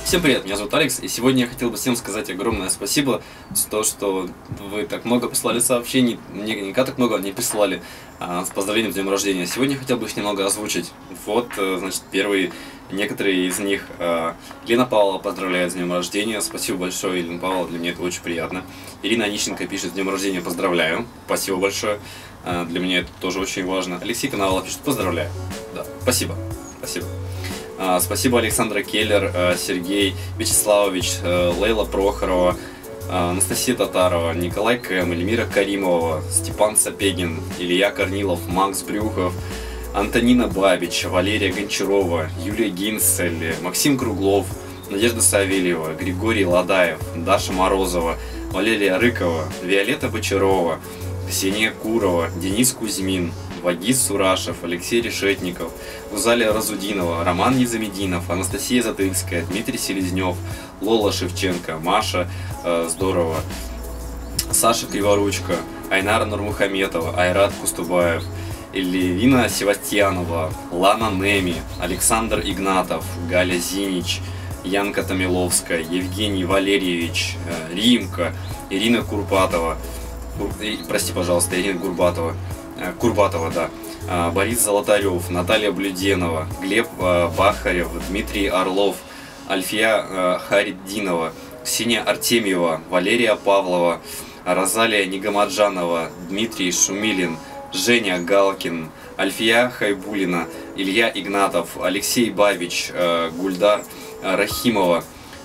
Всем привет, меня зовут Алекс, и сегодня я хотел бы всем сказать огромное спасибо за то, что вы так много прислали сообщений, мне никогда так много не прислали с поздравлением с днем рождения. Сегодня я хотел бы их немного озвучить. Вот, значит, первые, некоторые из них. Лена Павлова поздравляет с днем рождения, спасибо большое, Елена Павлова, для меня это очень приятно. Ирина Онищенко пишет: с днем рождения поздравляю, спасибо большое, для меня это тоже очень важно. Алексей Коновалов пишет: поздравляю, да, спасибо, спасибо. Спасибо Александра Келлер, Сергей Вячеславович, Лейла Прохорова, Анастасия Татарова, Николай Кэм, Эльмира Каримова, Степан Сапегин, Илья Корнилов, Макс Брюхов, Антонина Бабич, Валерия Гончарова, Юлия Гинцель, Максим Круглов, Надежда Савельева, Григорий Ладаев, Даша Морозова, Валерия Рыкова, Виолетта Бочарова, Ксения Курова, Денис Кузьмин, Вагиз Сурашев, Алексей Решетников, Гузалия Разудинова, Роман Незамединов, Анастасия Затыльская, Дмитрий Селезнев, Лола Шевченко, Маша Здорово, Саша Криворучка, Айнара Нурмухаметова, Айрат Кустубаев, Эльвина Севастьянова, Лана Неми, Александр Игнатов, Галя Зинич, Янка Томиловская, Евгений Валерьевич, Римка, Ирина Курбатова, прости, пожалуйста, Ирина Курбатова, да, Борис Золотарев, Наталья Блюденова, Глеб Бахарев, Дмитрий Орлов, Альфия Хариддинова, Ксения Артемьева, Валерия Павлова, Розалия Нигамаджанова, Дмитрий Шумилин, Женя Галкин, Альфия Хайбулина, Илья Игнатов, Алексей Бабич, Гульдар Рахимова,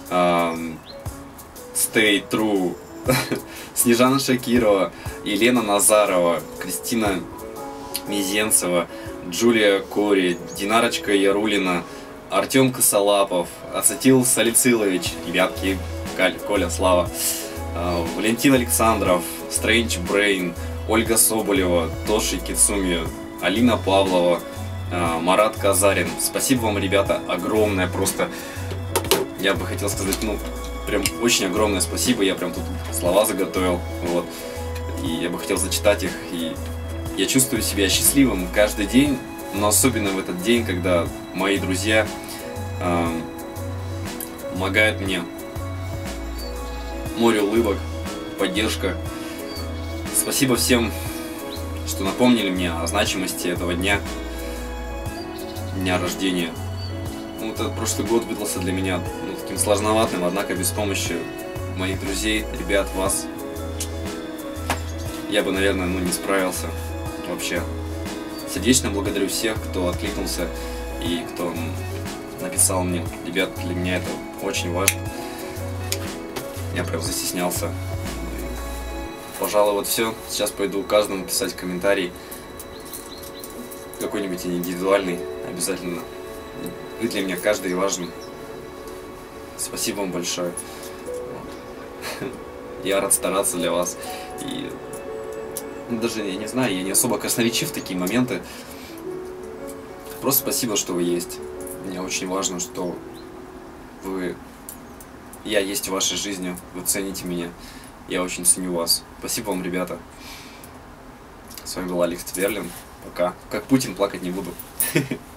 Stay True, Снежана Шакирова, Елена Назарова, Кристина Мизенцева, Джулия Кори, Динарочка Ярулина, Артем Косолапов, Ацетил Салицилович, ребятки, Коля, Слава, Валентин Александров, Стрэндж Брейн, Ольга Соболева, Тоши Кицуми, Алина Павлова, Марат Казарин. Спасибо вам, ребята, огромное, просто я бы хотел сказать, прям очень огромное спасибо, я прям тут слова заготовил, вот, и я бы хотел зачитать их, и я чувствую себя счастливым каждый день, но особенно в этот день, когда мои друзья помогают мне. Море улыбок, поддержка. Спасибо всем, что напомнили мне о значимости этого дня рождения. Этот прошлый год выдался для меня таким сложноватым, однако без помощи моих друзей, ребят, вас, я бы, наверное, не справился вообще. Сердечно благодарю всех, кто откликнулся и кто написал мне. Ребят, для меня это очень важно. Я прям застеснялся. Пожалуй, вот все. Сейчас пойду каждому писать комментарий. Какой-нибудь индивидуальный обязательно. Вы для меня каждый важен. Спасибо вам большое. Я рад стараться для вас. И даже, я не знаю, я не особо красноречив в такие моменты. Просто спасибо, что вы есть. Мне очень важно, что я есть в вашей жизни. Вы цените меня. Я очень ценю вас. Спасибо вам, ребята. С вами был Алекс Тверлин. Пока. Как Путин, плакать не буду.